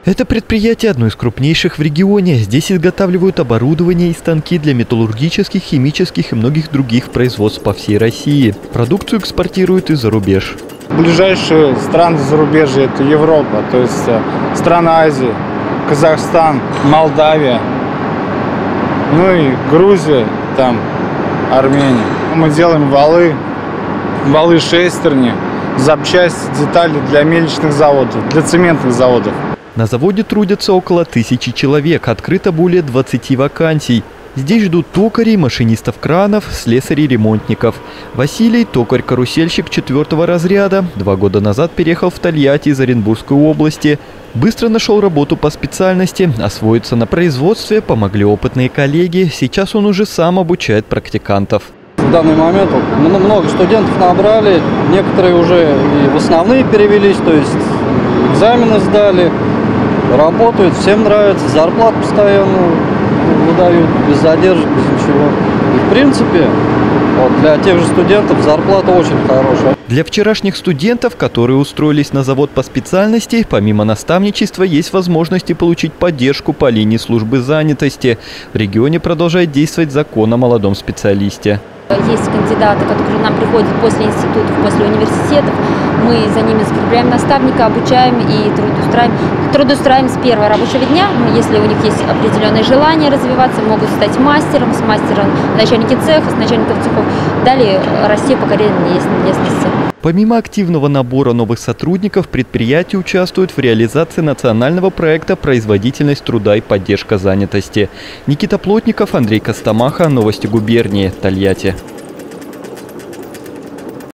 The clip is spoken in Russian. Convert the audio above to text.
Это предприятие одно из крупнейших в регионе. Здесь изготавливают оборудование и станки для металлургических, химических и многих других производств по всей России. Продукцию экспортируют и за рубеж. Ближайшие страны зарубежья – это Европа, то есть страны Азии, Казахстан, Молдавия, ну и Грузия, там Армения. Мы делаем валы шестерни, запчасти, детали для мельничных заводов, для цементных заводов. На заводе трудятся около 1000 человек, открыто более 20 вакансий. Здесь ждут токарей, машинистов кранов, слесарей-ремонтников. Василий – токарь-карусельщик 4-го разряда. 2 года назад переехал в Тольятти из Оренбургской области. Быстро нашел работу по специальности, освоиться на производстве помогли опытные коллеги. Сейчас он уже сам обучает практикантов. В данный момент много студентов набрали, некоторые уже и в основные перевелись, то есть экзамены сдали, работают, всем нравится, зарплату постоянно выдают, без задержек, без ничего. И в принципе, для тех же студентов зарплата очень хорошая. Для вчерашних студентов, которые устроились на завод по специальности, помимо наставничества, есть возможности получить поддержку по линии службы занятости. В регионе продолжает действовать закон о молодом специалисте. Есть кандидаты, которые к нам приходят после институтов, после университетов. Мы за ними закрепляем наставника, обучаем и трудоустраиваем с первого рабочего дня. Если у них есть определенное желание развиваться, могут стать мастером, с мастером начальники цеха, с начальников цехов. Далее расти по карьерной лестнице. Помимо активного набора новых сотрудников, предприятие участвует в реализации национального проекта «Производительность труда и поддержка занятости». Никита Плотников, Андрей Костомаха. Новости губернии. Тольятти.